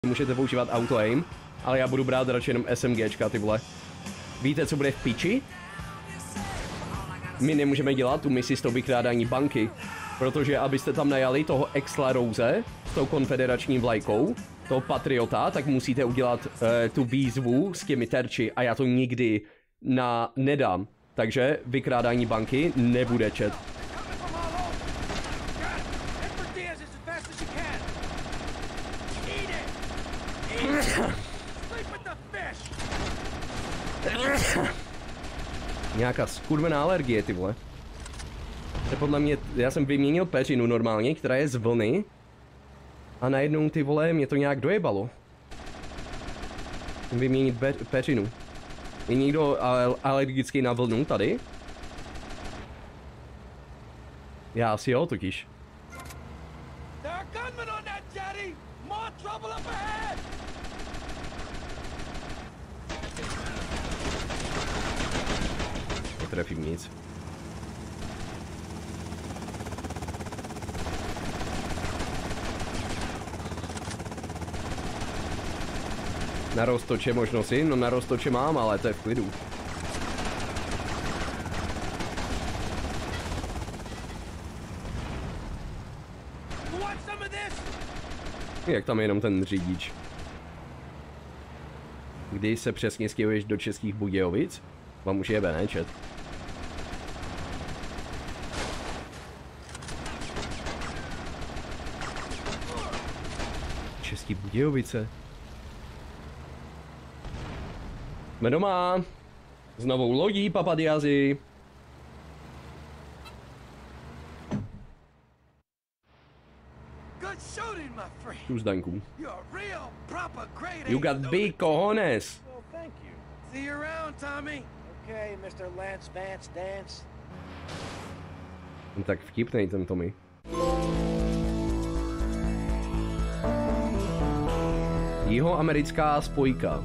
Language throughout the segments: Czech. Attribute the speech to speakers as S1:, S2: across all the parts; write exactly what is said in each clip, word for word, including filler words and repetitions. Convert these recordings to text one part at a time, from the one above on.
S1: můžete používat auto-aim, ale já budu brát radši jenom SMGčka, ty vole. Víte, co bude v piči? My nemůžeme dělat tu misi s tou vykrádání banky, protože abyste tam najali toho Exla Rose s tou konfederační vlajkou, toho patriota, tak musíte udělat uh, tu výzvu s těmi terči a já to nikdy na nedám. Takže vykrádání banky nebude, chat. Nějaká skurvená alergie, ty vole. To podle mě, já jsem vyměnil peřinu normálně, která je z vlny. A najednou, ty vole, mě to nějak dojebalo. Vyměnit peřinu. Je někdo al alergický na vlnu tady? Já asi jo, totiž. Netrefím nic. Na roztoče možnosti? No na roztoče mám, ale to je v klidu. Jak tam je jenom ten řidič? Kdy se přesně stěhuješ do Českých Budějovic? Vám už jebe, ne, chat? Český Budějovice. Jsme doma. S novou lodí, Papadiazi. Tu zdaňku. You got big cojones.
S2: See you around, Tommy. Okay, mister Lance Vance Dance.
S1: Tak vtipnej ten Tommy. Jihoamerická spojka.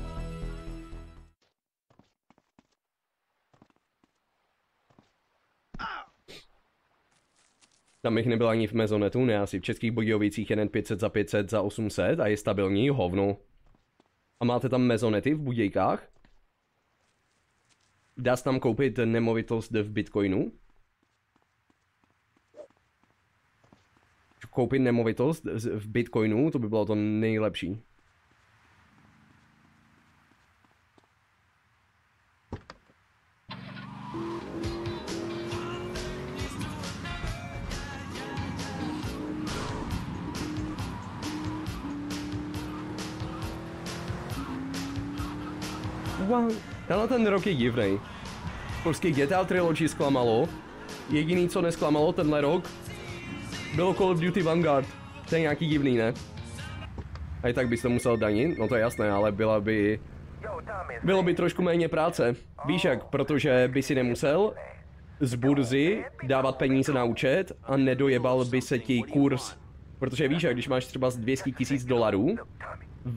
S1: Tam bych nebyl ani v Mezonetu, ne, asi v Českých Budějovicích jen pět set za pět set za osm set a je stabilní, hovno. A máte tam Mezonety v Budějkách? Dá se tam koupit nemovitost v Bitcoinu? Koupit nemovitost v Bitcoinu, to by bylo to nejlepší. Wow. Tenhle ten rok je divnej. Polský G T A Trilogy zklamalo. Jediný, co nesklamalo tenhle rok, bylo Call of Duty Vanguard. To je nějaký divný, ne? A i tak bys to musel danit, no to je jasné, ale byla by... Bylo by trošku méně práce. Víš jak, protože by si nemusel z burzy dávat peníze na účet a nedojebal by se ti kurz. Protože víš jak, když máš třeba z dvě stě tisíc dolarů v,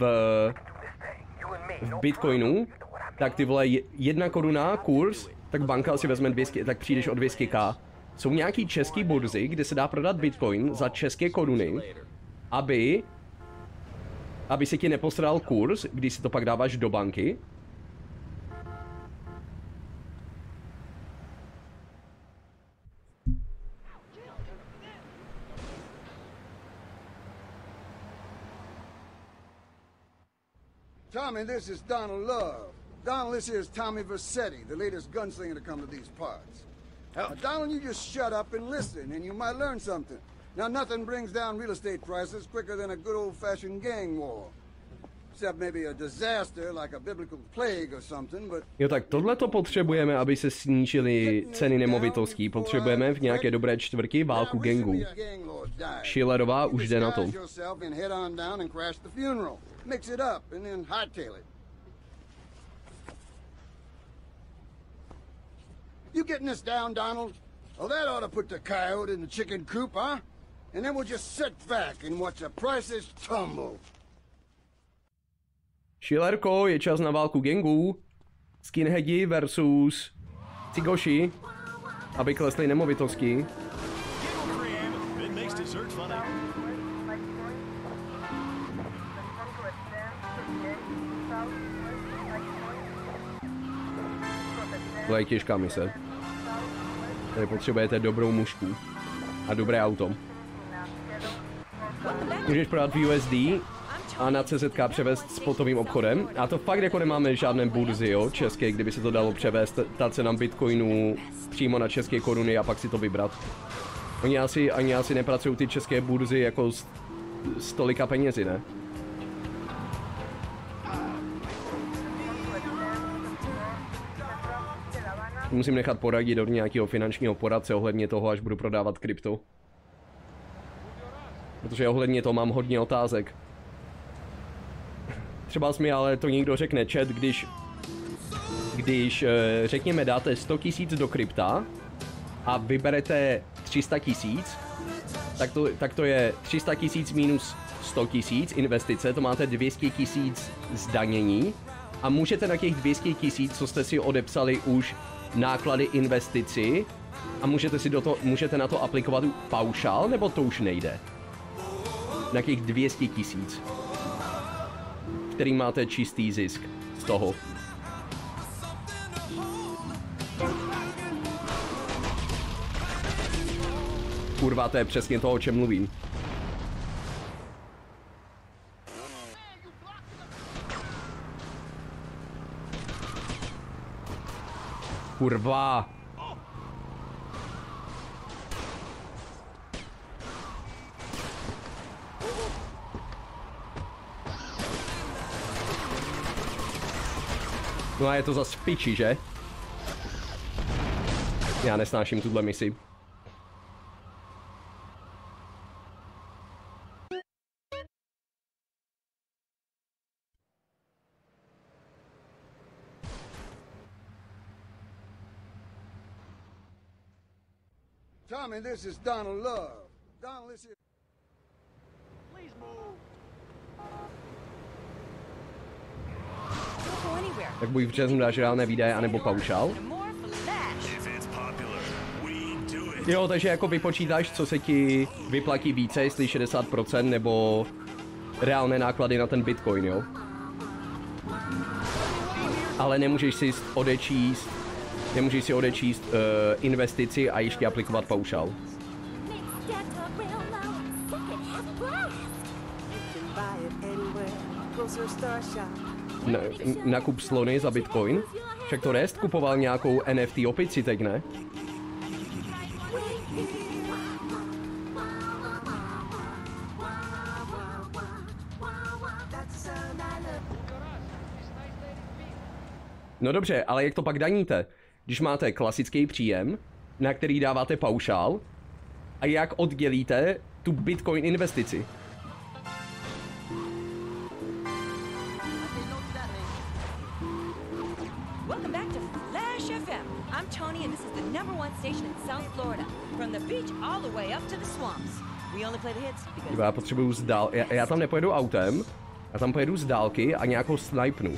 S1: v Bitcoinu, tak ty vole jedna koruna kurz, tak banka si vezme dvě stě, tak přijdeš o dvě stě tisíc. Jsou nějaký český burzy, kde se dá prodat Bitcoin za české koruny, aby, aby se ti neposral kurz, když si to pak dáváš do banky.
S3: Tommy, this is Donald Love. Donald, this here is Tommy Vercetti, the latest gunslinger to come to these parts. Now, Donald, you just shut up and listen, and you might learn something. Now, nothing brings down real estate prices quicker than a good old-fashioned gang war. Except maybe a disaster like a biblical plague or something, but...
S1: Jo, tak tohle to potřebujeme, aby se snížily ceny nemovitostí. Potřebujeme v nějaké dobré čtvrti válku gangů. Schillerová už jde na to.
S3: Mix it up and then hightail it. You getting this down, Donald? Well, that ought to put the coyote in the chicken coop, huh? And then we'll just sit back and watch the prices tumble.
S1: Schillerko, je čas na válku gangů. Skinheadi versus cigoši, aby klesly nemovitosti. To je těžká mise. Tady potřebujete dobrou mužku. A dobré auto. Můžeš prodat v U S D a na C Z K převést spotovým obchodem. A to fakt jako nemáme žádné burzy, jo, české, kdyby se to dalo převést, ta cena bitcoinů přímo na české koruny a pak si to vybrat. Oni asi, ani asi nepracují ty české burzy jako s, s tolika penězi, ne? Musím nechat poradit od nějakého finančního poradce ohledně toho, až budu prodávat krypto. Protože ohledně toho mám hodně otázek. Třeba mi ale to někdo řekne, chat, když, když řekněme dáte sto tisíc do krypta a vyberete tři sta tisíc, tak to, tak to je tři sta tisíc minus sto tisíc investice, to máte dvě stě tisíc zdanění a můžete na těch dvě stě tisíc, co jste si odepsali už náklady investici a můžete, si do to, můžete na to aplikovat paušál, nebo to už nejde? Na těch dvě stě tisíc, který máte čistý zisk z toho. Kurva, to je přesně to, o čem mluvím. Kurva. No a je to zas piči, že? Já nesnáším tuhle misi.
S3: Tommy, this is Donald Love. Donald, this is...
S2: Please move.
S1: Tak buď v březnu dáš reálné výdaje, anebo paušál. Jo, takže jako vypočítáš, co se ti vyplatí více, jestli šedesát procent nebo reálné náklady na ten bitcoin, jo? Ale nemůžeš si odečíst, nemůžeš si odečíst uh, investici a ještě aplikovat paušál. Na, nakup slony za bitcoin? Však to Rest kupoval nějakou N F T opici teď, ne? No dobře, ale jak to pak daníte? Když máte klasický příjem, na který dáváte paušál, a jak oddělíte tu bitcoin investici?
S4: Welcome back to Flash F M. I'm Tony and this is the number one station in South Florida. From the beach all the way up to the swamps. We only play the hits because...
S1: Já potřebuju z dál... Já, já tam nepojedu autem, já tam pojedu z dálky a nějakou snipnu.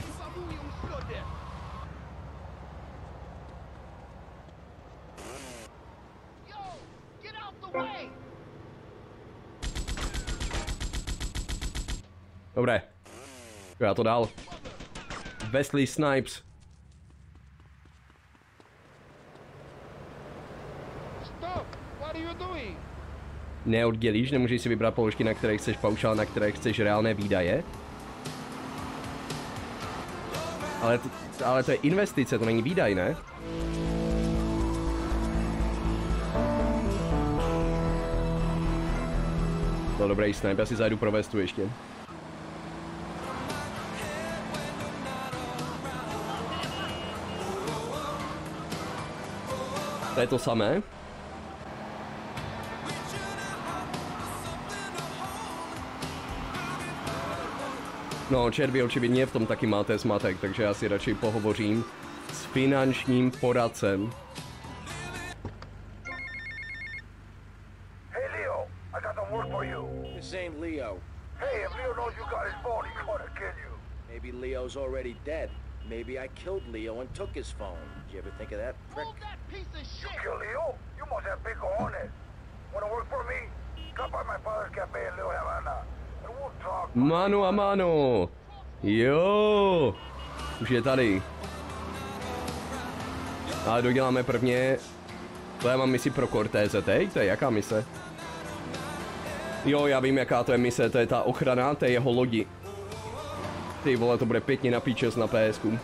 S1: Dobré. Já to dál. Wesley Snipes. Neoddělíš, nemůžeš si vybrat položky, na které chceš paušál, na které chceš reálné výdaje. Ale to, ale to je investice, to není výdaj, ne? No dobrý snipe, já si zajdu pro vestu ještě. To je to samé. No, chat, vy očividně v tom taky máte zmatek, takže já si radši pohovořím s finančním poradcem.
S5: Hey Leo, I got some work for you.
S2: This ain't Leo.
S5: Hey, if Leo knows you got his phone, he's gonna kill you.
S2: Maybe Leo's already dead. Maybe I killed Leo and took his phone. Did you ever think of that, prick?
S5: Hold that piece of shit! You kill Leo? You must have big cojones. Wanna work for me? Stop by my father's cafe in Little Havana, and we'll talk.
S1: Mano a mano. Jo. Už je tady. Ale doděláme prvně... To já mám misi pro Cortéze teď, to je jaká mise? Jo, já vím jaká to je mise, to je ta ochrana té jeho lodi. Ty vole, to bude pěkně na píčes na PSku.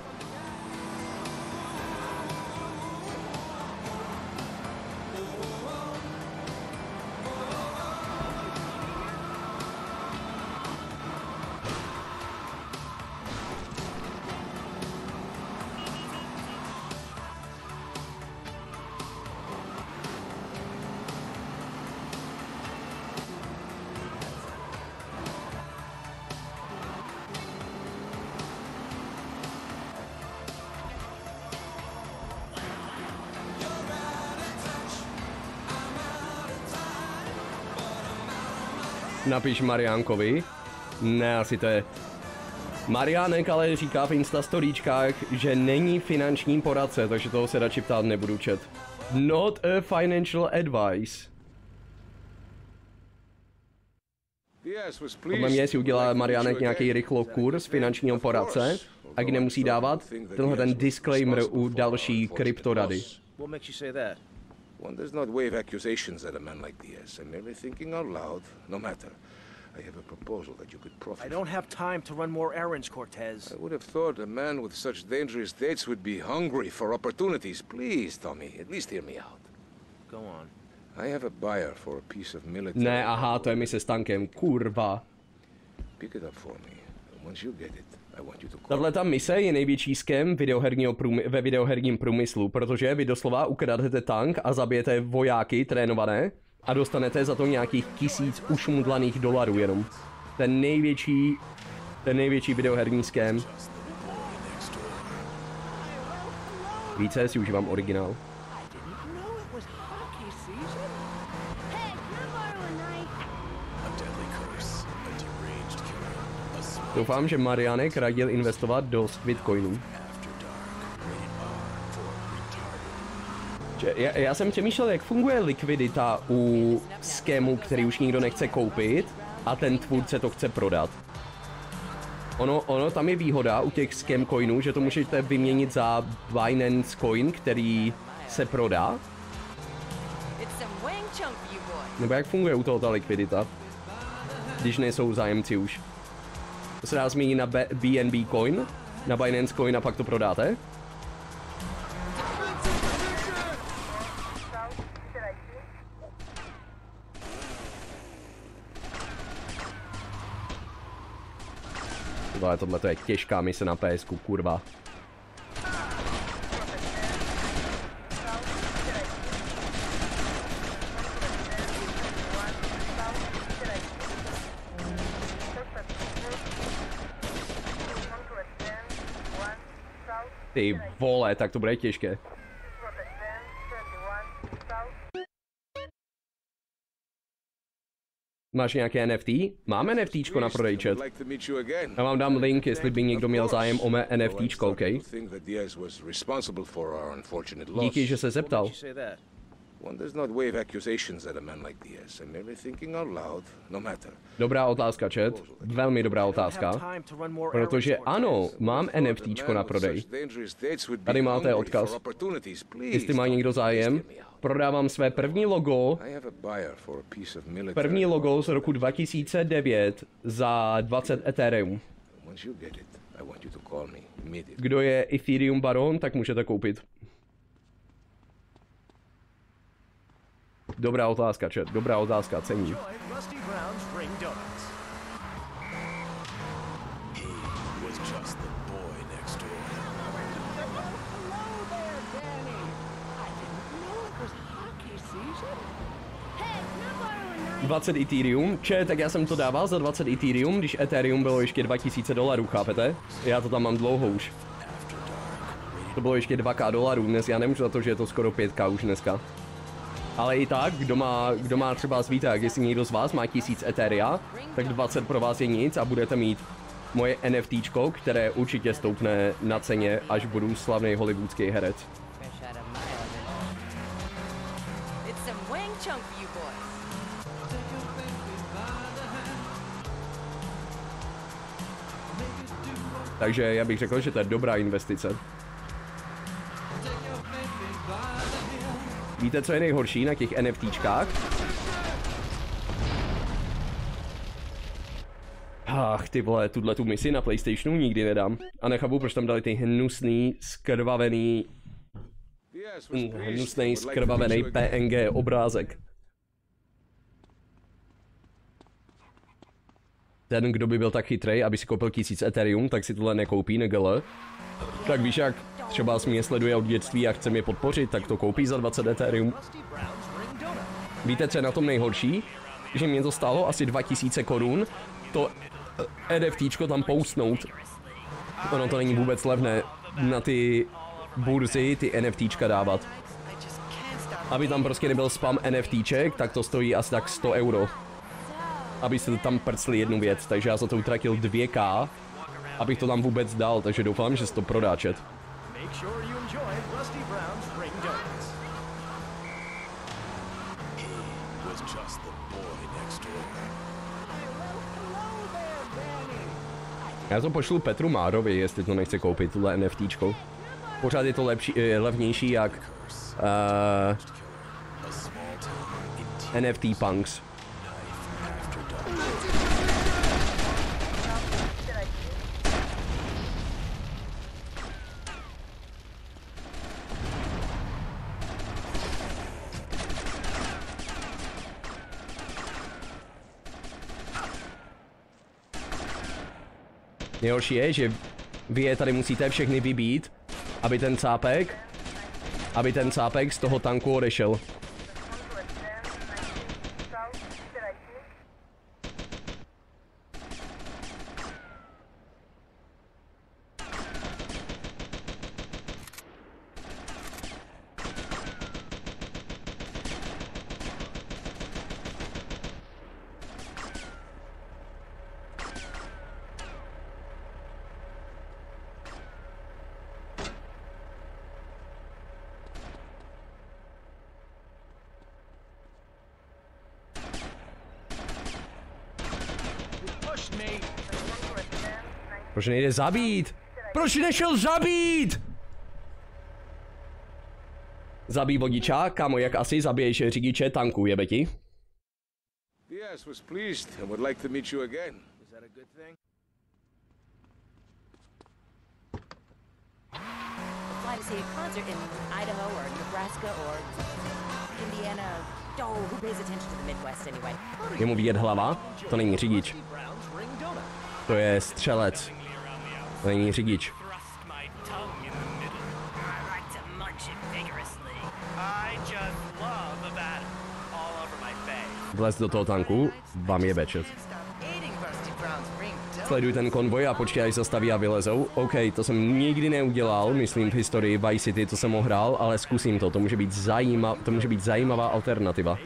S1: Napiš Mariánkovi. Ne, asi to je... Mariánek ale říká v instastoríčkách, že není finanční poradce, takže toho se radši ptát nebudu čet. Not a financial advice. Podle mě si udělá Mariánek nějaký rychlo kurz finančního poradce, a kdy nemusí dávat tenhle ten disclaimer u další kryptorady.
S6: One does not wave accusations at a man like Diaz. I'm merely thinking out loud. No matter. I have a proposal that you could profit.
S2: I don't have time to run more errands, Cortez.
S6: I would have thought a man with such dangerous dates would be hungry for opportunities. Please, Tommy, at least hear me out.
S2: Go on.
S6: I have a buyer for a piece of military...
S1: Ne, aha, to je mise s tankem, kurva.
S6: Pick it up for me. Once you get it, I want you to call.
S1: Tahle ta mise je největší skem videoherního průmy- ve videoherním průmyslu, protože vy doslova ukradete tank a zabijete vojáky trénované a dostanete za to nějakých tisíc ušmudlaných dolarů jenom. Ten největší, ten největší videoherní skem. Více si užívám originál. Doufám, že Mariánek radil investovat do Squidcoinů. Já, já jsem přemýšlel, jak funguje likvidita u skému, který už nikdo nechce koupit a ten tvůrce to chce prodat. Ono, ono tam je výhoda u těch scam coinů, že to můžete vyměnit za Binance coin, který se prodá. Nebo jak funguje u toho ta likvidita, když nejsou zájemci už. To se dá změnit na B N B coin, na Binance coin a pak to prodáte. Ale tohle to je těžká mise na PSku, kurva. Ty vole, tak to bude těžké. Máš nějaké N F T? Mám NFTčko na prodej, chat. Já vám dám link, jestli by někdo měl zájem o mé NFTčko, OK? Díky, že se zeptal. Dobrá otázka, chat. Velmi dobrá otázka. Protože ano, mám NFTčko na prodej. Tady máte odkaz. Jestli má někdo zájem, prodávám své první logo, první logo z roku dva tisíce devět za dvacet Ethereum. Kdo je Ethereum baron, tak můžete koupit. Dobrá otázka, chat. Dobrá otázka, cením. dvacet Ethereum, če, tak já jsem to dával za dvacet Ethereum, když Ethereum bylo ještě dva tisíce dolarů, chápete? Já to tam mám dlouho už. To bylo ještě dva tisíce dolarů, dnes já nemůžu za to, že je to skoro pět tisíc už dneska. Ale i tak, kdo má, kdo má třeba zvítek, jestli někdo z vás má tisíc Etheria, tak dvacet pro vás je nic a budete mít moje NFTčko, které určitě stoupne na ceně, až budu slavný hollywoodský herec. Takže já bych řekl, že to je dobrá investice. Víte, co je nejhorší na těch NFTčkách? Ach, ty vole, tuhle tu misi na PlayStationu nikdy nedám. A nechápu, proč tam dali ty hnusný, skrvavený... Hnusný, skrvavený P N G obrázek. Ten, kdo by byl tak chytrej, aby si koupil tisíc Ethereum, tak si tohle nekoupí, negele. Tak víš jak, třeba mě sleduje od dětství a chce mě podpořit, tak to koupí za dvacet Ethereum. Víte, co je na tom nejhorší? Že mě to stálo asi dva tisíce korun, to NFTčko tam postnout. Ono to není vůbec levné na ty burzy, ty NFTčka dávat. Aby tam prostě nebyl spam NFTček, tak to stojí asi tak sto euro. Abyste tam prcli jednu věc, takže já za to utratil dvě ká, abych to tam vůbec dal, takže doufám, že se to prodá, chat. Já to pošlu Petru Márovi, jestli to nechce koupit, tuhle NFTčko. Pořád je to lepší, levnější jak uh, N F T Punks. Nejhorší je, že vy je tady musíte všechny vybít, aby ten cápek, aby ten cápek z toho tanku odešel. Proč nejde zabít? Proč nešel zabít? Zabij vodičák, kámo, jak asi zabiješ řidiče tanku, jebe ti?
S6: Yes, was pleased and would like to meet you again. Is that a good thing?
S4: Fly to see a concert in Idaho or Nebraska or Indiana. Oh, who pays attention to the Midwest anyway?
S1: Je mu vidět hlava? To není řidič. To je střelec. To není řidič. Vlez do toho tanku, vám je bečet. Sleduj ten konvoj a počkej, až zastaví a vylezou. OK, to jsem nikdy neudělal, myslím v historii Vice City, to jsem ho hrál, ale zkusím to, to může být, zajímav, to může být zajímavá alternativa.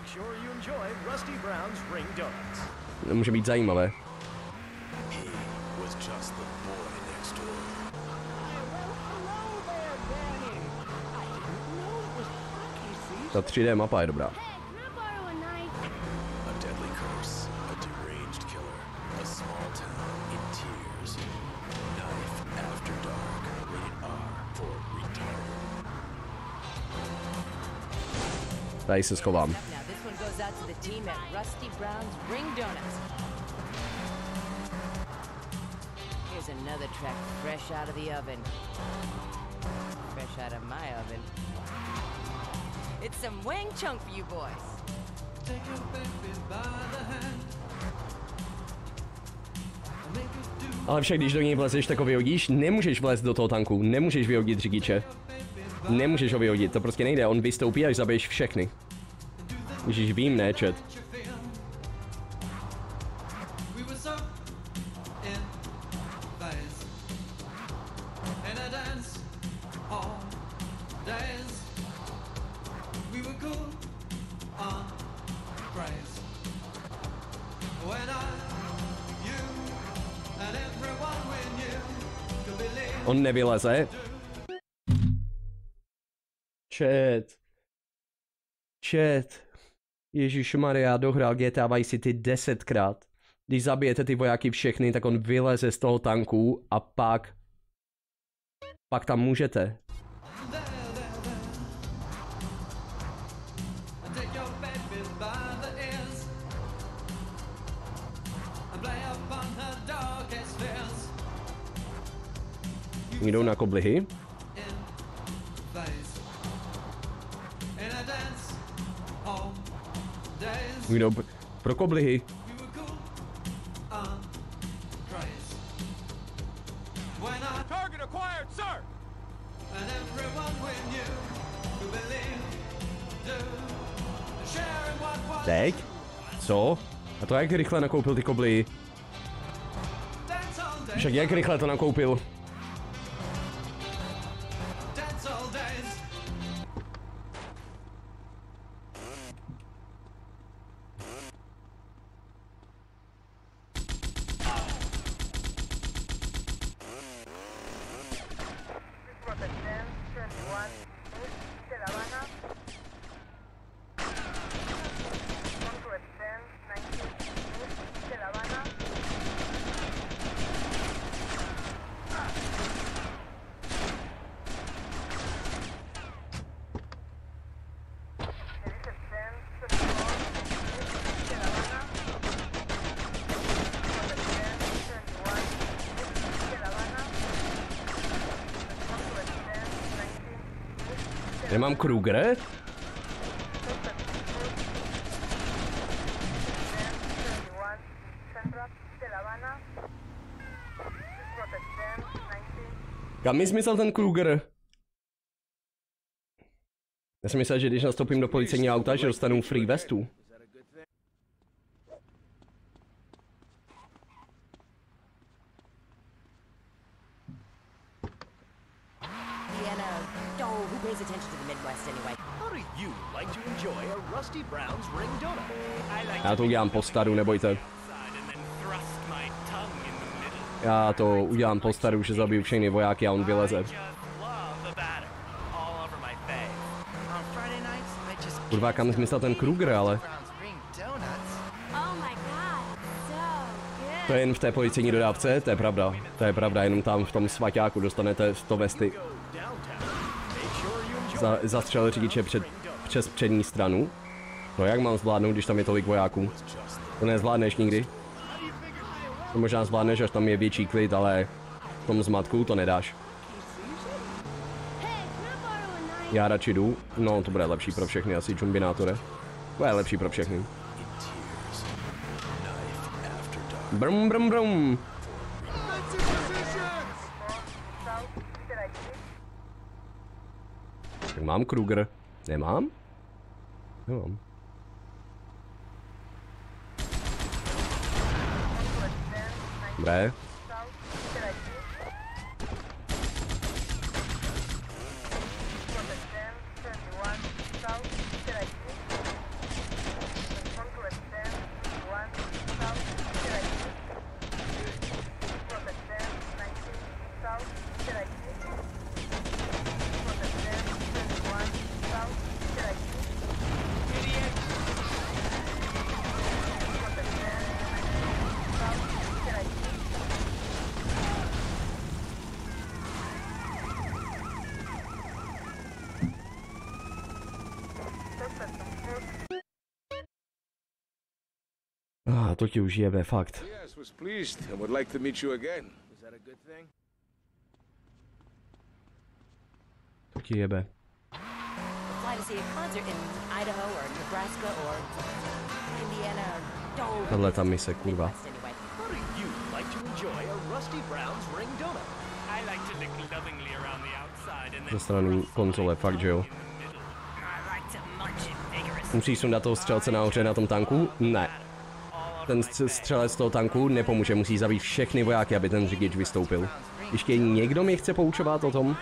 S1: To může být zajímavé. Ta tři dé mapa je dobrá. Tady se schovám.
S4: It's some Wang Chung for you boys.
S1: Ale však když do něj vlezeš, tak ho vyhodíš, nemůžeš vlézt do toho tanku, nemůžeš vyhodit řidiče. Nemůžeš ho vyhodit, to prostě nejde, on vystoupí, až zabiješ všechny. Ježíš, vím, ne, chat. On nevyleze. Chat. Chat. Ježišmarja, dohrál G T A Vice City desetkrát. Když zabijete ty vojáky všechny, tak on vyleze z toho tanku a pak... Pak tam můžete. Jdou na koblihy. Jdou pro koblihy. Teď? Co? A to jak rychle nakoupil ty koblihy? Však jak rychle to nakoupil? Nemám Kruger? Kam mi zmizel ten Kruger? Já jsem myslel, že když nastoupím do policejního auta, že dostanu free vestu. Já to udělám po staru, nebojte. Já to udělám po staru, že zabiju všechny vojáky a on vyleze. Kurva, kam smysl ten Kruger, ale... To je jen v té policejní dodávce, to je pravda. To je pravda, jenom tam v tom svaťáku dostanete sto vesty. Za, zastřelil řidiče před, přes přední stranu. No jak mám zvládnout, když tam je tolik vojáků? To nezvládneš nikdy. To možná zvládneš, až tam je větší klid, ale v tom zmatku to nedáš. Já radši jdu. No, to bude lepší pro všechny, asi Jumbinátore. To je lepší pro všechny. Brum, brum, brum. Tak mám Kruger. Nemám? Nemám. Dobré. Ah, to ti už jebe, fakt. To ti jebe. Tahle ta mise, kurva. Ze strany konzole, fakt, že jo. Musíš sundat toho střelce nahoře na tom tanku? Ne. Ten střelec toho tanku nepomůže, musí zabít všechny vojáky, aby ten řidič vystoupil. Ještě někdo mi chce poučovat o tom?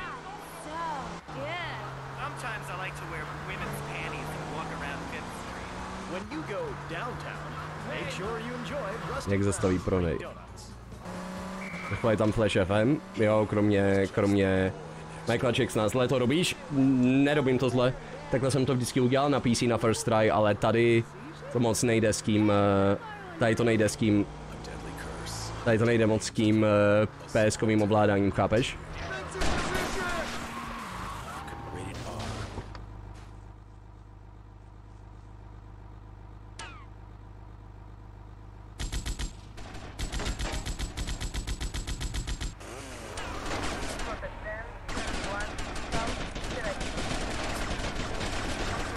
S1: Jak zastaví prodej? Takhle je tam Flash F M, jo, kromě, kromě Michaela Jacksona. Zle to robíš? Nerobím to zle. Takhle jsem to vždycky udělal na P C na first try, ale tady to moc nejde s tím, tady to nejde s tím, tady to nejde moc s tím P S kovým ovládáním, chápeš?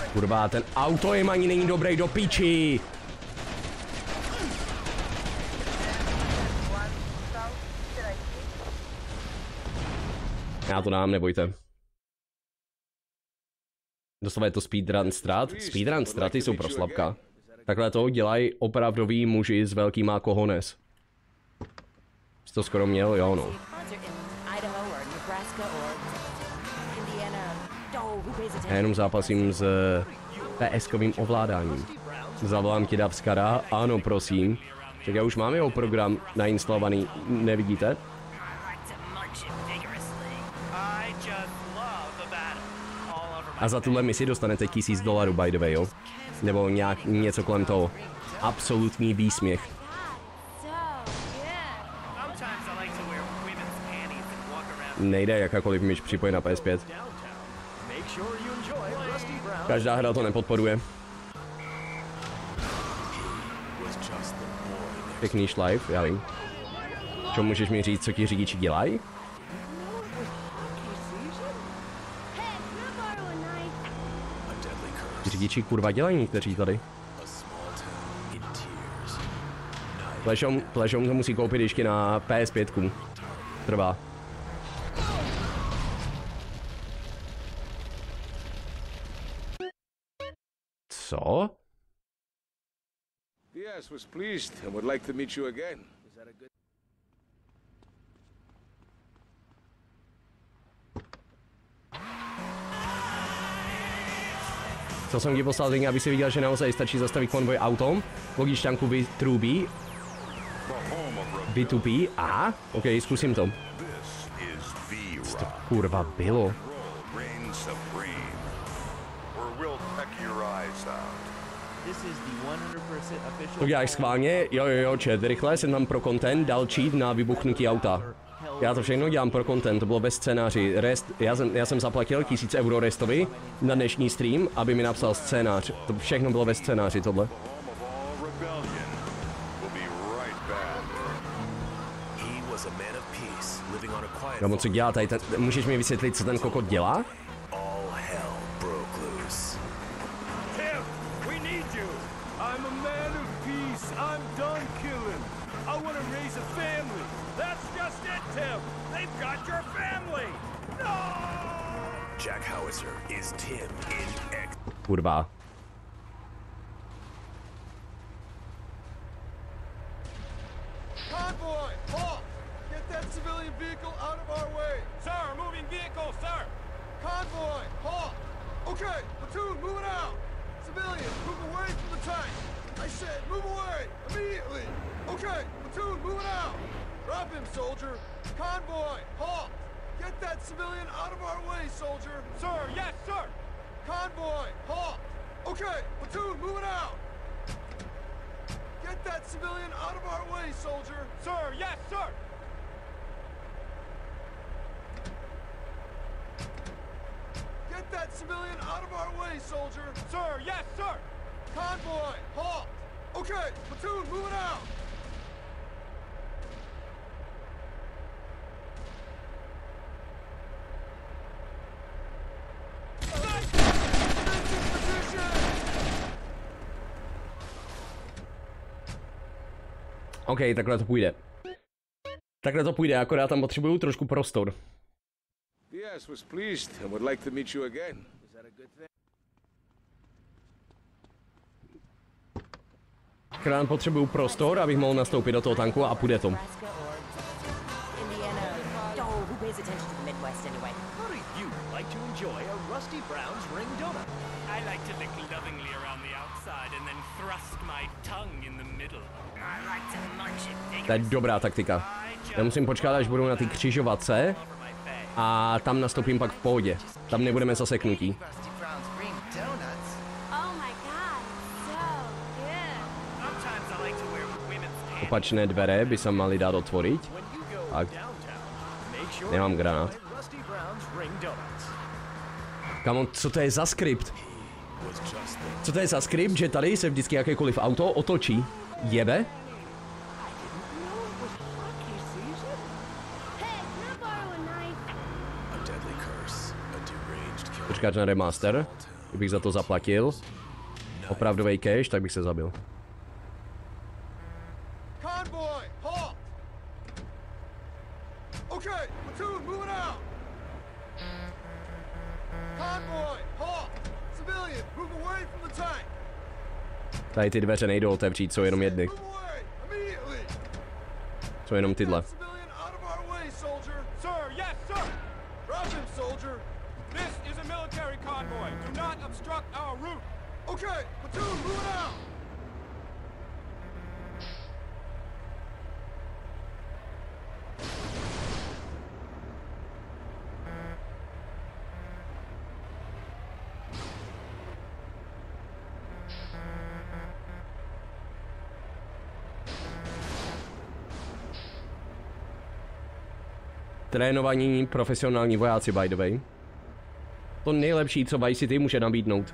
S1: Kurva, ten auto jim ani není dobrý do piči. Já to dám, nebojte. Doslova je to speedrun strat. Speedrun straty jsou pro slabka. Takhle to dělají opravdoví muži s velkýma cojones. Jsi to skoro měl, jo no. Já jenom zápasím s PSkovým ovládáním. Zavolám ti Davskara, ano prosím. Tak já už mám jeho program nainstalovaný, nevidíte? A za tuhle misi dostanete tisíc dolarů, by the way, jo? Nebo nějak něco kolem toho. Absolutní výsměch. Nejde jakákoliv myš připojit na P S pět. Každá hra to nepodporuje. Pěkný šlajf, já vím. Čo můžeš mi říct, co ti řidiči dělají? Řidiči kurva dělají někteří tady. Pležom, pležom to musí koupit ještě na P S pět. Trvá. Co?
S6: Yes, was pleased and would like to meet you again. Is that a good...
S1: Co jsem ti poslal link, aby si viděl, že naozaj stačí zastavit konvoj autom, logičťanku vytrubí, vytupí a... OK, zkusím to. Co to kurva bylo? To děláš schválně? Jo, jo, jo, čet, rychle jsem tam pro content dal cheat na vybuchnutí auta. Já to všechno dělám pro content, to bylo bez scénáři. Rest, já, jsem, já jsem zaplatil tisíc euro Restovi na dnešní stream, aby mi napsal scénář. To všechno bylo bez scénáři, tohle. No, co dělá tady ten, můžeš mi vysvětlit, co ten kokot dělá?
S7: Jack Howitzer is Tim in X.
S1: Kurva.
S8: Convoy, halt! Get that civilian vehicle out of our way. Sir, moving vehicle, sir. Convoy, halt! Okay, platoon, moving out. Civilians, move away from the tank. I said, move away immediately. Okay, platoon, moving out. Drop him, soldier. Convoy, halt! Get that civilian out of our way, soldier! Sir, yes, sir! Convoy, halt! Okay, platoon, moving out! Get that civilian out of our way, soldier! Sir, yes, sir! Get that civilian out of our way, soldier! Sir, yes, sir! Convoy, halt! Okay, platoon, moving out!
S1: OK, takhle to půjde. Takhle to půjde, akorát tam potřebuju trošku prostor.
S6: Yes, was pleased and would like to meet you again. Is that a good thing?
S1: Akorát potřebuju prostor, abych mohl nastoupit do toho tanku a půjde to. To je dobrá taktika. Já musím počkat, až budu na ty křižovatce a tam nastoupím pak v pohodě. Tam nebudeme zaseknutí. Opačné dvere by se mali dát otvorit. Tak. Nemám granát. Kamo, co to je za skript? Co to je za skript, že tady se vždycky jakékoliv auto otočí? Jebe? Počkat na remaster. Kdybych za to zaplatil opravdový cash, tak bych se zabil.
S8: Convoy, halt! Okay, platoon, moving out! Convoy, halt! Civilian, move away from the tank!
S1: Tady ty dveře nejdou otevřít, jsou jenom jedny.
S8: Move away, immediately!
S1: Jsou jenom tyhle.
S8: Civilian out of our way, soldier! Sir, yes, sir! Drop him, soldier! This is a military convoy. Do not obstruct our route. Okay, platoon, moving out!
S1: Trénovaní profesionální vojáci, by the way. To nejlepší, co Vice City může nabídnout.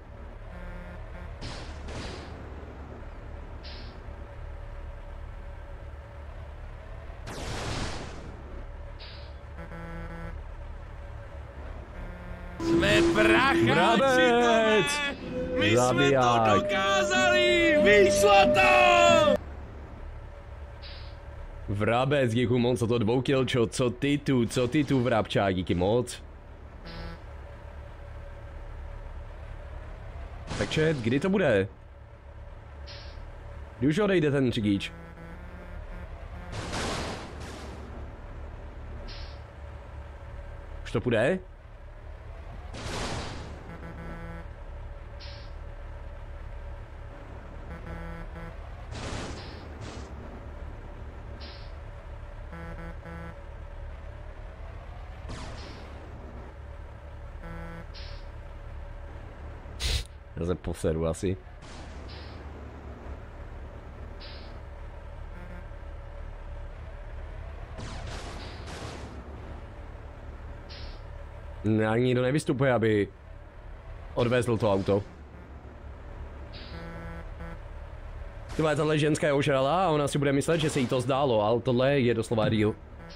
S9: Jsme pracháči,
S1: Vrabec!
S9: my jsme
S1: Zabiják.
S9: to dokázali, vyšlo to!
S1: Vrabec, díky moc za to dvou kilčo, co ty tu, co ty tu vrabčák, díky moc. Takže, kdy to bude? Kdy už odejde ten řidič? Už to půjde? Já se poseru asi. Ani nikdo nevystupuje, aby odvezl to auto. Tyhle, tahle ženská je ožrala a ona si bude myslet, že se jí to zdálo, ale tohle je doslova real.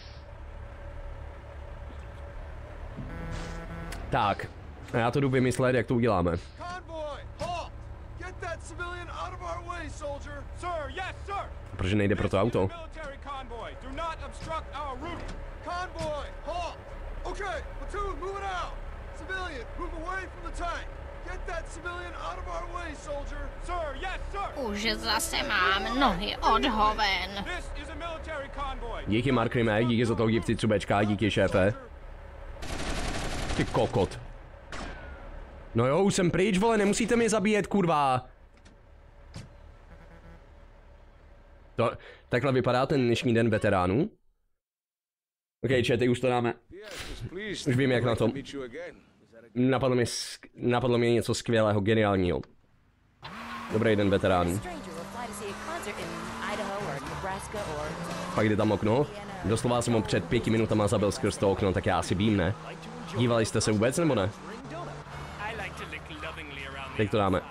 S1: Tak, a já to jdu vymyslet, jak to uděláme. Protože nejde pro to auto.
S10: Už zase mám nohy od hoven.
S1: Díky Markrime, díky za toho gifty cubečka, díky šéfe. Ty kokot. No jo, už jsem pryč, vole, nemusíte mě zabíjet, kurva. To, takhle vypadá ten dnešní den veteránů. Ok, čety, už to dáme. Už vím, jak na tom. Napadlo mě, napadlo mě něco skvělého, geniálního. Dobrý den, veteránů. Pak jde tam okno. Doslova jsem ho před pěti minutama zabil skrz to okno, tak já asi vím, ne? Dívali jste se vůbec, nebo ne? Teď to dáme.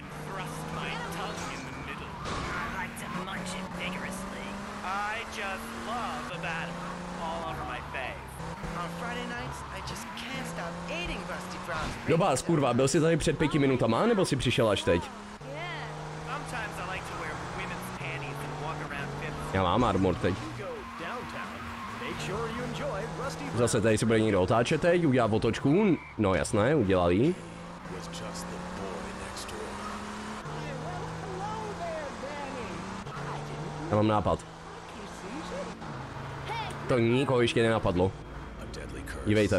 S1: Dobás, kurva, byl jsi tady před pěti minutama, nebo jsi přišel až teď? Já mám armor teď. Zase tady se bude někdo otáčet teď, udělat otočku. No jasné, udělal jí. Já mám nápad. To nikoho ještě nenapadlo. Dívejte.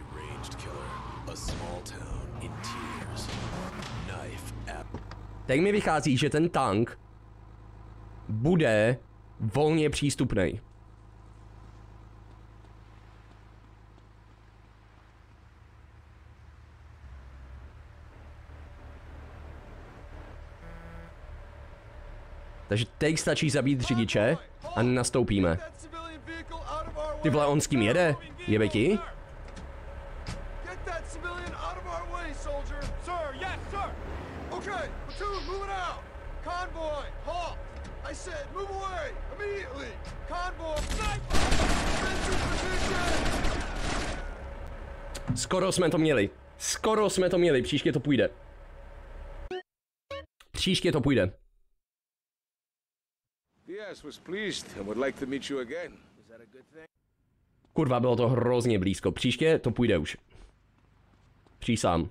S1: Teď mi vychází, že ten tank bude volně přístupný. Takže teď stačí zabít řidiče a nastoupíme. Ty vole, on s kým jede? Jebe ti? Skoro jsme to měli. Skoro jsme to měli, příště to půjde. Příště to půjde. Kurva, bylo to hrozně blízko. Příště to půjde už. Přísám.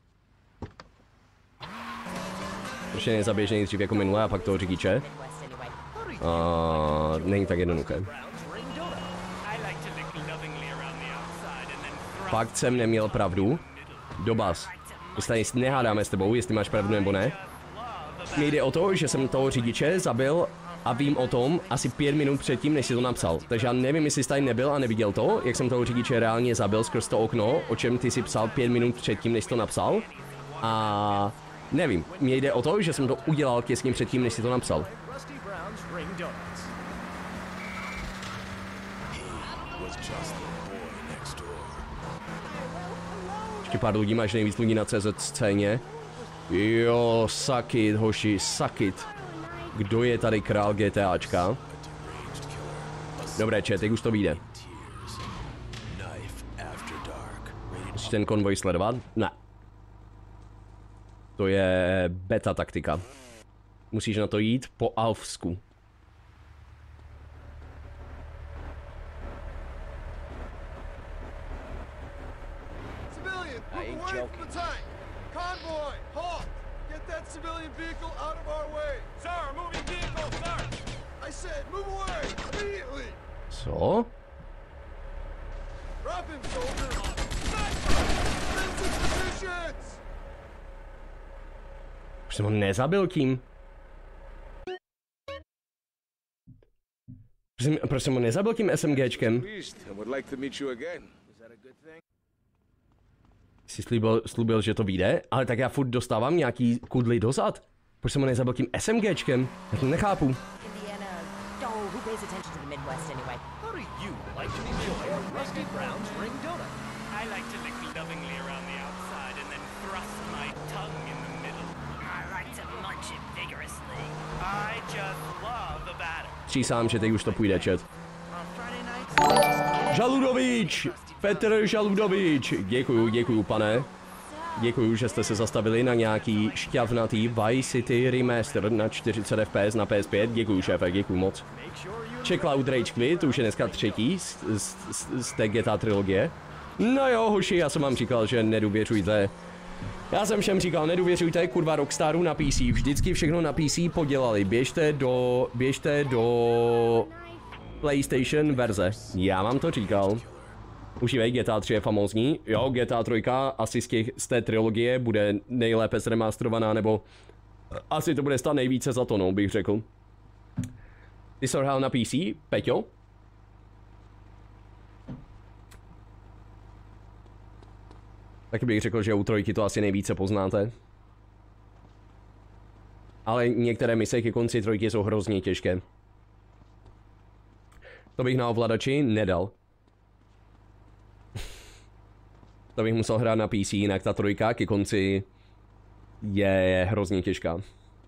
S1: Ještě nezaběž nejdřív jako minule a pak toho řidiče. A není tak jednoduché. Fakt jsem neměl pravdu. Dobas. My se tady nehádáme s tebou, jestli máš pravdu nebo ne. Mně jde o to, že jsem toho řidiče zabil a vím o tom asi pět minut předtím, než si to napsal. Takže já nevím, jestli jsi tady nebyl a neviděl to, jak jsem toho řidiče reálně zabil skrz to okno, o čem ty si psal pět minut předtím, než jsi to napsal. A nevím, mně jde o to, že jsem to udělal těsně předtím, než si to napsal. Ještě pár lidí, máš nejvíc lidí na C Z scéně. Jo, suck it, hoši, suck it. Kdo je tady král GTAčka? Dobré, chat, teď už to vyjde. Musíš ten konvoj sledovat? Ne. To je beta taktika. Musíš na to jít po Alfsku.
S8: Civilian vehicle out of our way. Sir, moving vehicle, sir. I said move away immediately.
S1: Co?
S8: Drop him, soldier. Defensive positions.
S1: Už jsem ho nezabil tím. Proč jsem, proč jsem ho nezabil tím SMGčkem? Jsi slíbil, slíbil, že to vyjde, ale tak já furt dostávám nějaký kudly dozad. Proč jsem ho nezabil tím SMGčkem? Já to nechápu. Přísám, že teď už to půjde, chat. Žaludovič! Petr Žaludovič! Děkuju, děkuju, pane. Děkuju, že jste se zastavili na nějaký šťavnatý Vice City Remaster na čtyřicet F P S na P S pět. Děkuju, šéfe, děkuju moc. Check Cloud Rage Quit, to už je dneska třetí z, z, z, z té G T A trilogie. No jo, hoši, já jsem vám říkal, že nedůvěřujte. Já jsem všem říkal, nedůvěřujte, kurva Rockstaru na P C. Vždycky všechno na P C podělali. Běžte do... Běžte do... PlayStation verze. Já vám to říkal. Užívej, G T A tři je famózní. Jo, G T A tři asi z, těch, z té trilogie bude nejlépe zremastrovaná, nebo asi to bude stát nejvíce za to, no, bych řekl. Ty jsi hrál na P C, Peťo? Taky bych řekl, že u trojky to asi nejvíce poznáte. Ale některé mise ke konci trojky jsou hrozně těžké. To bych na ovladači nedal. To bych musel hrát na P C, jinak ta trojka ke konci je hrozně těžká.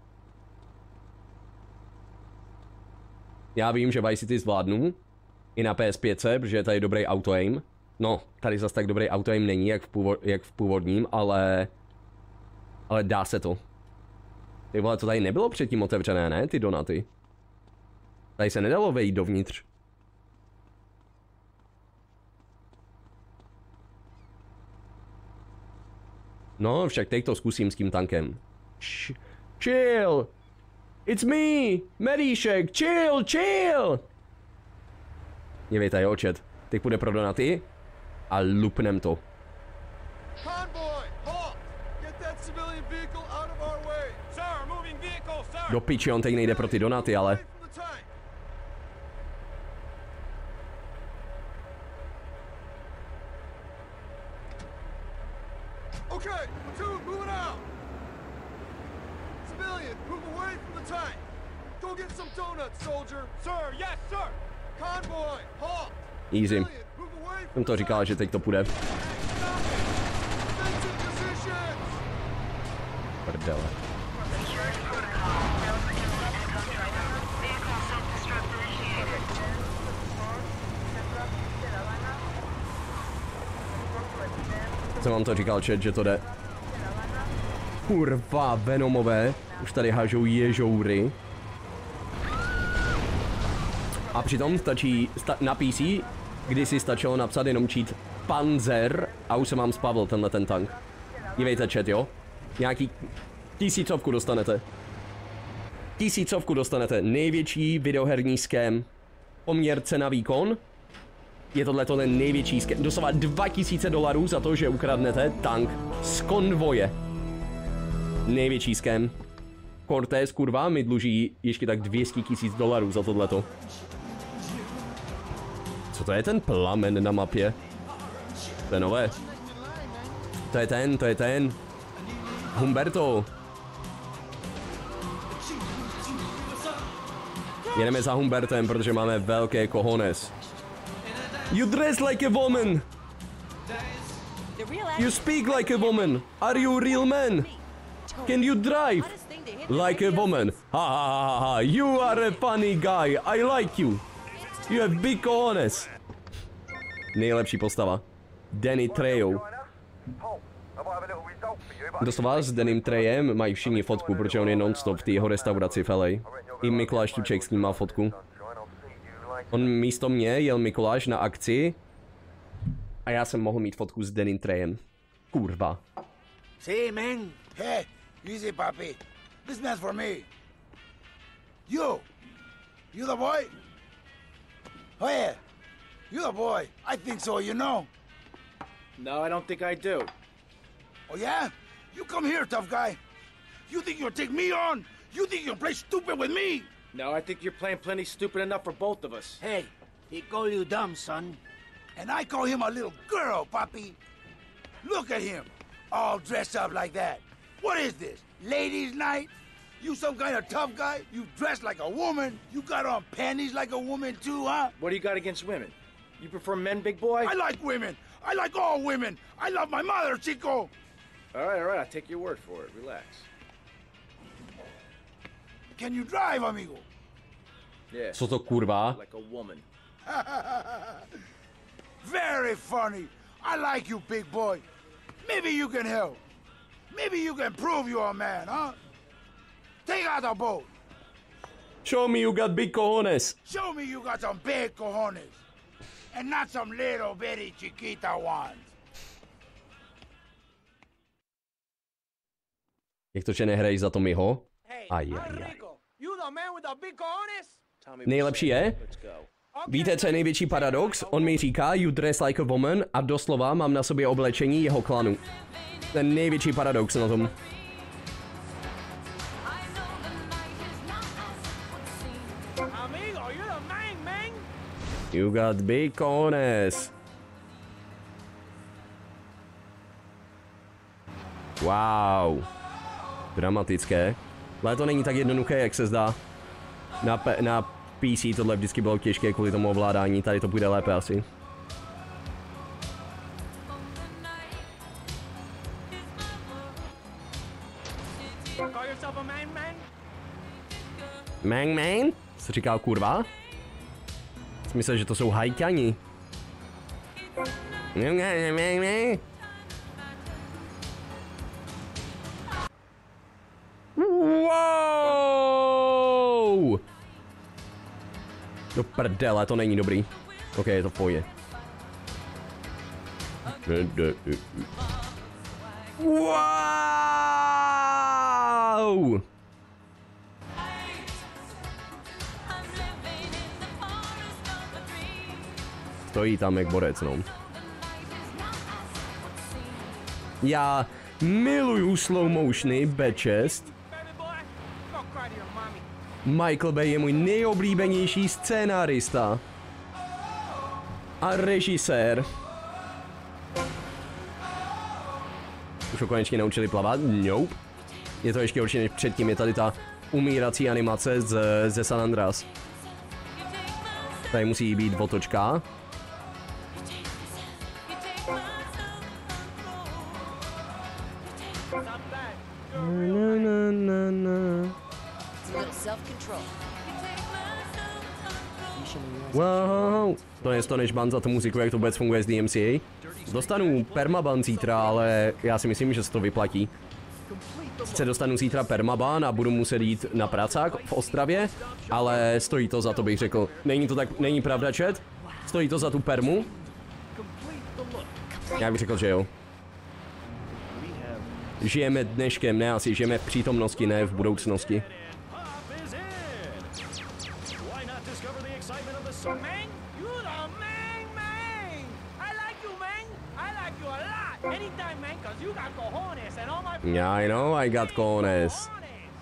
S1: Já vím, že Vice City zvládnu i na P S pět, protože tady je dobrý auto-aim. No, tady zase tak dobrý auto-aim není, jak v, původ, jak v původním, ale... Ale dá se to. Ty vole, to tady nebylo předtím otevřené, ne? Ty donaty. Tady se nedalo vejít dovnitř. No, však teď to zkusím s tím tankem. Ch chill! It's me! Medíšek! Chill, chill! Dívejte, jo, chat. Teď půjde pro donaty a lupnem to. Do piči, on teď nejde pro ty donaty, ale...
S8: Okay, platoon, moving out. Civilian, move away from the tank. Go get some donuts, soldier. Sir, yes, sir. Convoy, halt.
S1: Easy. Jsem to říkal, že teď to půjde. Prdele. Jsem vám to říkal, chat, že to jde. Kurva, Venomové. Už tady hážou ježoury. A přitom stačí, sta na P C, kdy si stačilo napsat jenom cheat Panzer a už se vám spavil tenhle ten tank. Dívejte chat, jo? Nějaký tisícovku dostanete. Tisícovku dostanete. Největší videoherní scam. Poměr cena výkon. Je tohleto ten největší scam. Doslova dva tisíce dolarů za to, že ukradnete tank z konvoje. Největší scam. Cortez, kurva, mi dluží ještě tak dvě stě tisíc dolarů za tohleto. Co to je ten plamen na mapě? To je nové. To je ten, to je ten. Humberto. Jedeme za Humbertem, protože máme velké cojones. You dress like a woman. You speak like a woman. Are you a real man? Can you drive like a woman? Ha ha ha ha. You are a funny guy. I like you. You have big cojones. Nejlepší postava. Danny Trejo. Doslova s Danym Trejem mají všichni fotku, protože on je non-stop v té jeho restauraci v L A. I Mikuláš Tuček s ním má fotku. On místo mě jel Mikuláš na akci a já jsem mohl mít fotku s Danym Trejem. Kurva.
S5: Sí, man. Hey, easy, papi. This man's for me. You. You the boy? Oh, yeah. You the boy. I think so, you know.
S2: No, I don't think I do.
S5: Oh, yeah? You come here, tough guy. You think you'll take me on? You think you'll play stupid with me?
S2: No, I think you're playing plenty stupid enough for both of us.
S5: Hey, he call you dumb, son. And I call him a little girl, papi. Look at him, all dressed up like that. What is this, ladies' night? You some kind of tough guy? You dress like a woman? You got on panties like a woman too, huh?
S2: What do you got against women? You prefer men, big boy?
S5: I like women. I like all women. I love my mother, Chico.
S2: All right, all right, I'll take your word for it. Relax.
S5: Can you drive, amigo?
S2: Yeah.
S1: Co to kurva?
S2: Like a woman.
S5: Very funny. I like you, big boy. Maybe you can help. Maybe you can prove you're a man, huh? Take out the boat.
S1: Show me you got big cojones.
S5: Show me you got some big cojones. And not some little bitty chiquita ones.
S1: Jak to, že nehraješ za Tommyho? Aj, aj, aj. Nejlepší je? Víte, co je největší paradox? On mi říká, you dress like a woman a doslova mám na sobě oblečení jeho klanu. Ten největší paradox na tom. You got big cojones. Wow. Dramatické. Ale to není tak jednoduché, jak se zdá. Na, P na P C tohle vždycky bylo těžké kvůli tomu ovládání, tady to půjde lépe asi. Mang man? Jsi říkal kurva? Jsi myslel, že to jsou hajťani. Wow! Do prdele, to není dobrý. Ok, je to v pohodě. Wow! Stojí tam jak borec, no. Já miluju slow motiony, B šest. Michael Bay je můj nejoblíbenější scénárista. A režisér. Už ho konečně naučili plavat? Nope. Je to ještě horší než předtím, je tady ta umírací animace z, ze San Andreas. Tady musí být otočka. Na, na, na, na.
S4: It's a little self-control. You
S1: Wow, to nestaneš ban za tu muziku, jak to vůbec funguje s D M C A. Dostanu permaban zítra, ale já si myslím, že se to vyplatí. Sice dostanu zítra permaban a budu muset jít na pracák v Ostravě, ale stojí to za to, bych řekl. Není to tak, není pravda, chat? Stojí to za tu permu? Já bych řekl, že jo. Žijeme dneškem, ne asi, žijeme v přítomnosti, ne v budoucnosti. Yeah, I know I got cojones.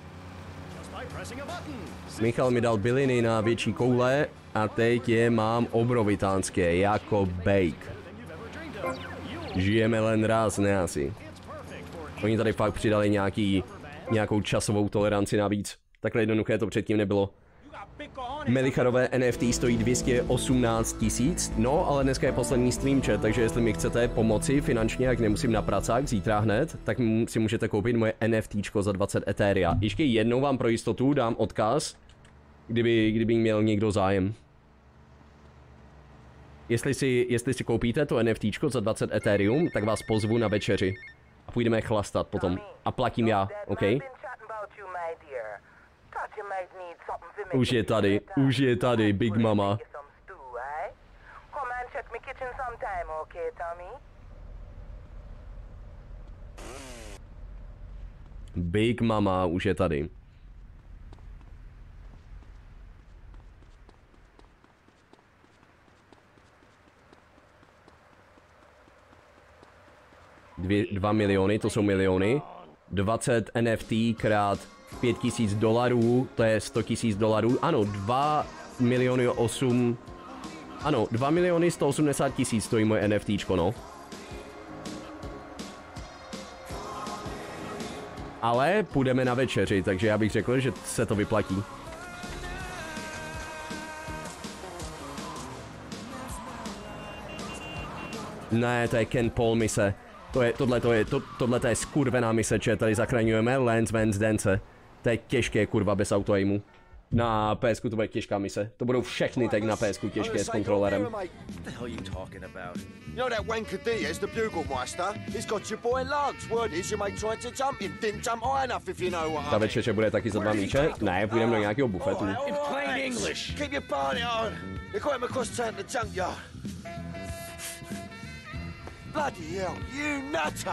S1: Michal mi dal byliny na větší koule a teď je mám obrovitánské, jako bake. Žijeme len raz, ne asi. Oni tady fakt přidali nějaký, nějakou časovou toleranci navíc. Takhle jednoduché to předtím nebylo. Melicharové N F T stojí dvě stě osmnáct tisíc, no ale dneska je poslední stream chat, takže jestli mi chcete pomoci finančně, jak nemusím na pracák zítra hned, tak si můžete koupit moje NFTčko za dvacet Etheria. Ještě jednou vám pro jistotu dám odkaz, kdyby, kdyby měl někdo zájem. Jestli si, jestli si koupíte to NFTčko za dvacet Ethereum, tak vás pozvu na večeři. A půjdeme chlastat potom. A platím já, OK? Už je tady, už je tady, Big Mama. Big Mama už je tady. Dvě, dva miliony, to jsou miliony. dvacet N F T krát pět tisíc dolarů, to je sto tisíc dolarů. Ano, dva miliony osm... Ano, dva miliony sto osmdesát tisíc stojí moje NFTčko, no. Ale půjdeme na večeři, takže já bych řekl, že se to vyplatí. Ne, to je Ken Paul mise. To je, tohle to je, to, tohle to je skurvená mise, že tady zachraňujeme Lance Vance Dance. To je těžké, kurva, bez autoaimu. Na P S ku to bude těžká mise. To budou všechny tak na P S ku těžké s kontrolerem. Ta večeře bude taky za dva míče? Ne, půjdeme do nějakého bufetu.
S5: Bloody hell, you nutter!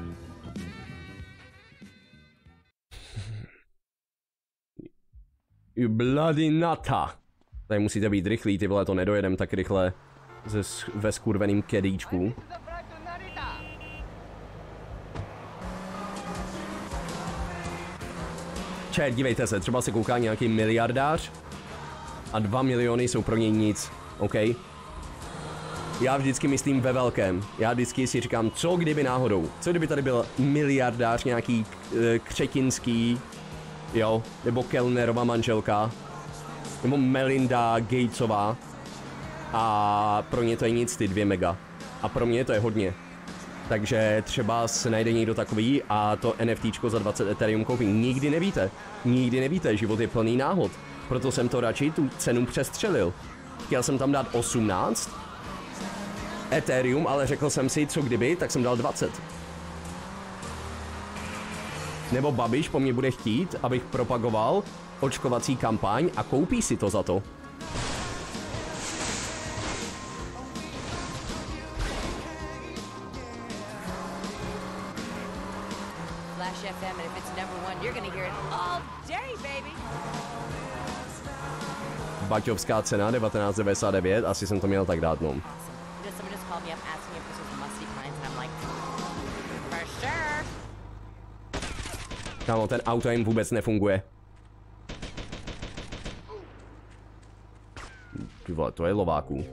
S1: You bloody nutter! Tady musíte být rychlí, ty vole, to nedojedem tak rychle ze, ve skurveným kedíčku. Čet, dívejte se, třeba se kouká nějaký miliardář a dva miliony jsou pro něj nic, OK? Já vždycky myslím ve velkém. Já vždycky si říkám, co kdyby náhodou? Co kdyby tady byl miliardář, nějaký e, křetinský, jo, nebo Kellnerova manželka, nebo Melinda Gatesová a pro ně to je nic, ty dvě mega. A pro mě to je hodně. Takže třeba se najde někdo takový a to NFTčko za dvacet Ethereum koupí. Nikdy nevíte. Nikdy nevíte, život je plný náhod. Proto jsem to radši tu cenu přestřelil. Chtěl jsem tam dát osmnáct Ethereum, ale řekl jsem si, co kdyby, tak jsem dal dvacet. Nebo Babiš po mně bude chtít, abych propagoval očkovací kampaň a koupí si to za to.
S4: Flash F M, and if it's number one, you're gonna hear it all day, baby.
S1: Baťovská cena devatenáct devadesát devět, asi jsem to měl tak dát, no. Kámo, ten autoaim vůbec nefunguje. Ty vole, to je lováků.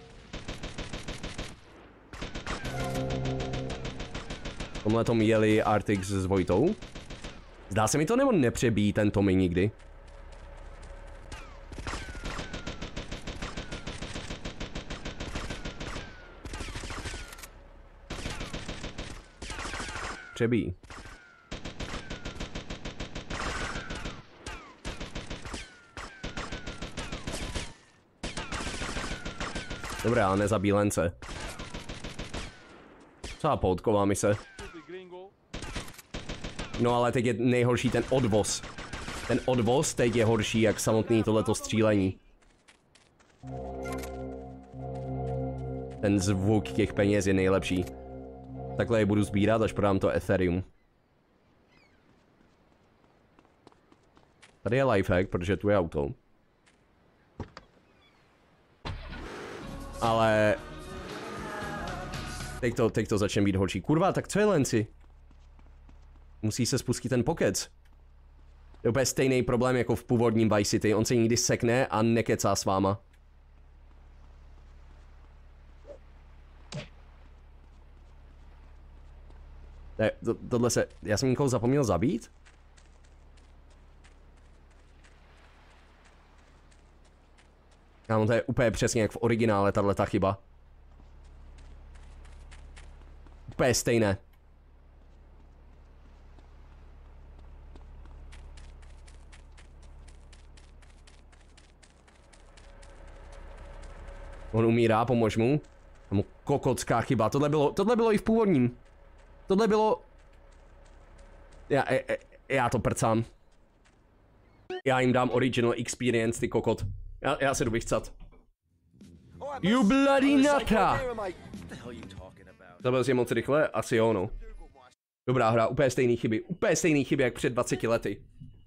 S1: Tomhle tom jeli Artix s Vojtou. Zdá se mi to, nebo nepřebíjí ten Tommy nikdy? Přebíjí. Dobré, ale nezabí Lence. Celá pohodková mise. No ale teď je nejhorší ten odvoz. Ten odvoz teď je horší jak samotný tohleto střílení. Ten zvuk těch peněz je nejlepší. Takhle je budu sbírat, až prodám to Ethereum. Tady je lifehack, protože tu je auto. Ale... Teď to, teď to začne být horší. Kurva, tak co je Lenci? Musí se spustit ten pokec. Je úplně stejný problém jako v původním Vice City. On se nikdy sekne a nekecá s váma. Ne, to, tohle se... Já jsem někoho zapomněl zabít? Kámo, to je úplně přesně jak v originále, tato chyba. Úplně stejné. On umírá, pomož mu. Mu kokotská chyba, tohle bylo, tohle bylo i v původním. Tohle bylo... Já, já, já to prcám. Já jim dám original experience, ty kokot. Já, já se jdu vychcat. You bloody nata! Zabil jsi je moc rychle? Asi jo, no. Dobrá hra, úplně stejný chyby. Úplně stejný chyby jak před dvaceti lety.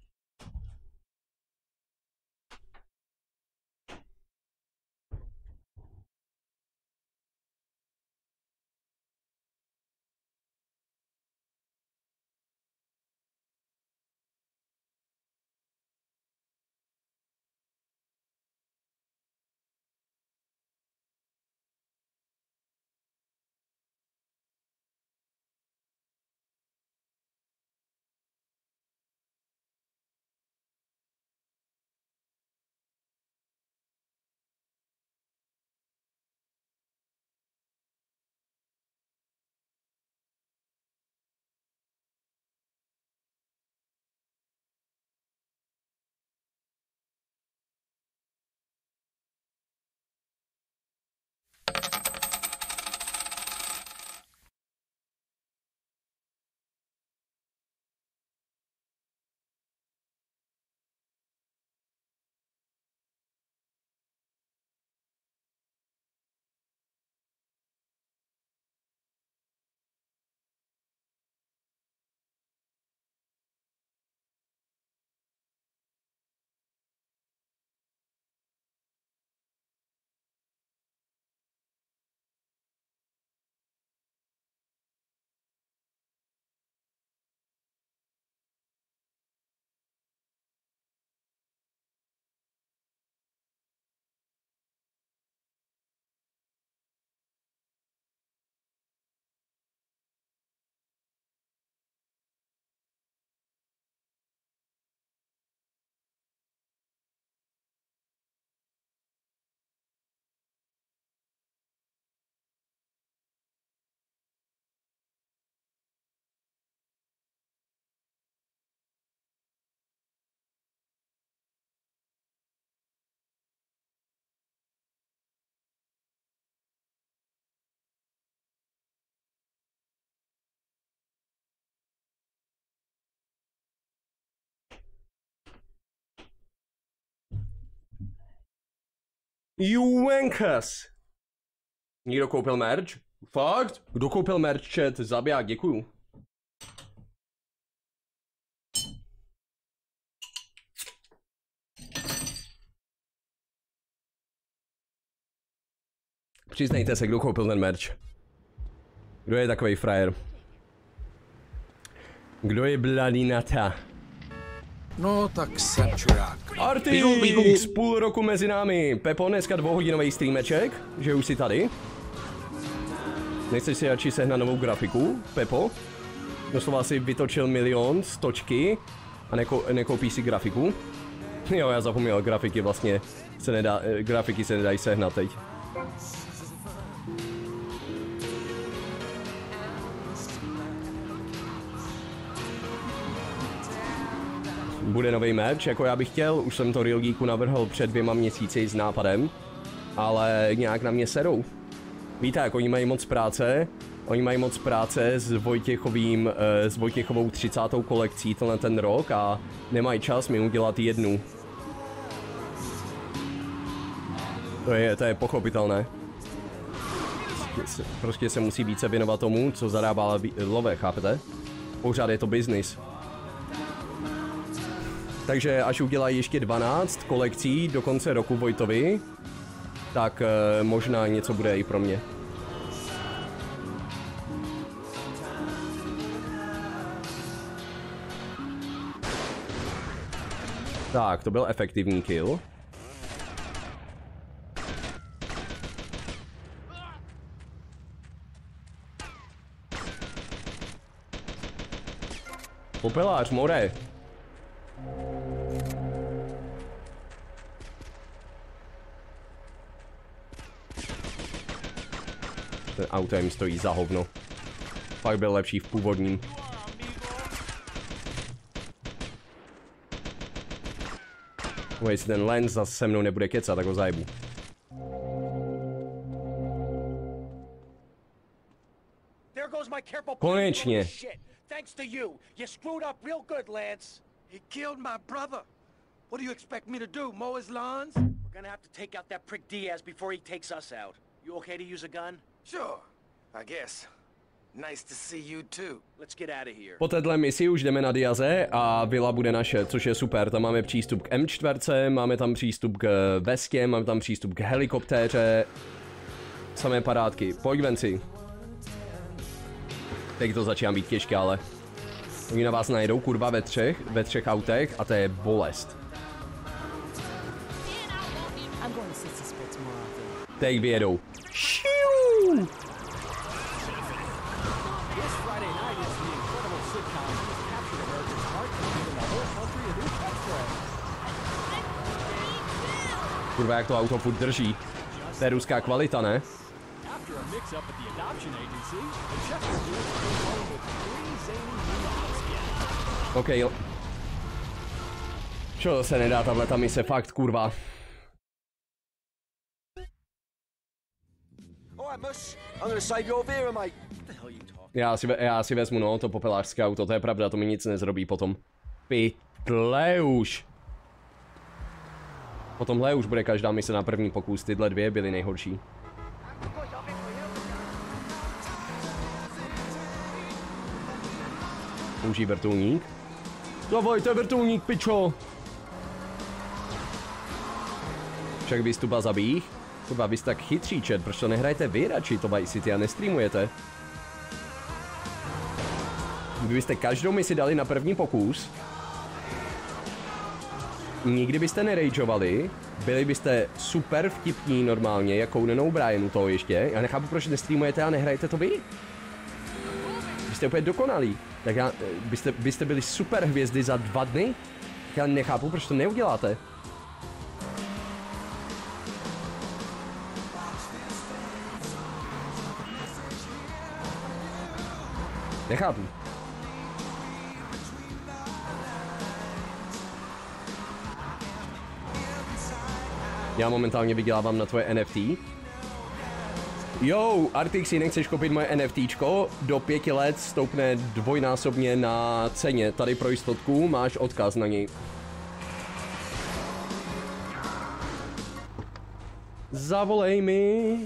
S1: You wankers! Někdo koupil merch? Fakt? Kdo koupil merch, chat? Zabiják, děkuju. Přiznejte se, kdo koupil ten merch. Kdo je takovej frajer? Kdo je bloody nata?
S5: No, tak jsem čurák.
S1: Artix, půl roku mezi námi. Pepo, dneska dvouhodinový streameček, že už jsi tady. Nechceš si radši sehnat novou grafiku, Pepo? Doslova si vytočil milion z točky a neko, nekoupíš si grafiku. Jo, já zapomněl, grafiky vlastně se nedá, grafiky se nedají sehnat teď. Bude nový merch, jako já bych chtěl, už jsem to Real Geeku navrhl před dvěma měsíci s nápadem. ale nějak na mě serou. Víte, jak oni mají moc práce, oni mají moc práce s Vojtěchovým, s Vojtěchovou třicátou kolekcí tenhle ten rok a nemají čas mi udělat jednu. To je, to je pochopitelné. Prostě se musí více věnovat tomu, co zarábá love, chápete? Pořád je to biznis. Takže až udělají ještě dvanáct kolekcí do konce roku Vojtovi, tak e, možná něco bude i pro mě. Tak, to byl efektivní kill. Popelář, more. Ten auto jim stojí za hovno. Pak byl lepší v původním. No, jestli ten Lens zase se mnou nebude kecat, tak ho zajebu. Konečně.
S5: Thanks to you. You screwed up real good, Lance. He killed my brother. What do you expect me to do, mow his lawns?
S2: We're gonna have to take out that prick Diaz before he takes us out. You okay to use a gun?
S5: Sure, I guess. Nice to see you too.
S2: Let's get out of here.
S1: Po téhle misi už jdeme na Diaze a vila bude naše, což je super. Tam máme přístup k M čtyři, máme tam přístup k vestě, máme tam přístup k helikoptéře. Samé parádky. Pojď ven si. Teď to začíná být těžké, ale oni na vás najedou kurva ve třech, ve třech autech a to je bolest. Teď vyjedou. Šiu! Kurva, jak to auto furt drží. To je ruská kvalita, ne? OK. Čo se nedá tato mise, fakt, kurva. Já si, já si vezmu, no, to popelářské auto, to je pravda, to mi nic nezrobí potom. Pytle už. Po tomhle už bude každá mise na první pokus, tyhle dvě byly nejhorší. Použij vrtulník. Davaj, to je vrtulník, pičo! Však výstupa zabích. Kurva, vy jste tak chytří, čet, proč to nehrajete vy radši to Vice City a nestreamujete? Kdybyste každou misi dali na první pokus, nikdy byste nerageovali, byli byste super vtipní normálně, jako Conan O'Brienu toho ještě. Já nechápu, proč nestreamujete a nehrajete to vy. Jste úplně dokonalí. Tak já, byste, byste byli super hvězdy za dva dny? Tak já nechápu, proč to neuděláte. Nechápu. Já momentálně vydělávám na tvoje N F T. Jo, Artixi, nechceš koupit moje NFTčko? Do pěti let stoupne dvojnásobně na ceně. Tady pro jistotku máš odkaz na něj. Zavolej mi.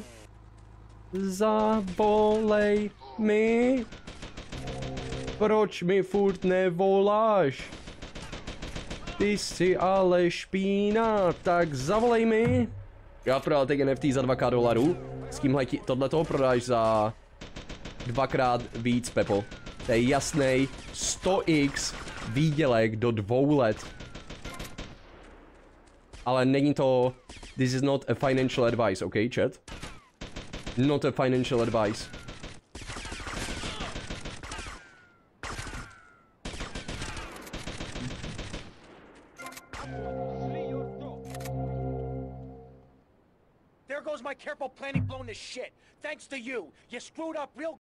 S1: Zavolej mi. Proč mi furt nevoláš? Ty jsi ale špína, tak zavolej mi. Já prodal teď N F T za dva ká dolarů. S tímhle, tohle toho prodáš za dvakrát víc, Pepo. To je jasnej sto x výdělek do dvou let. Ale není to... This is not a financial advice, okay, chat? Not a financial advice.
S2: There goes my careful planning blown to shit. Thanks to you. You screwed up real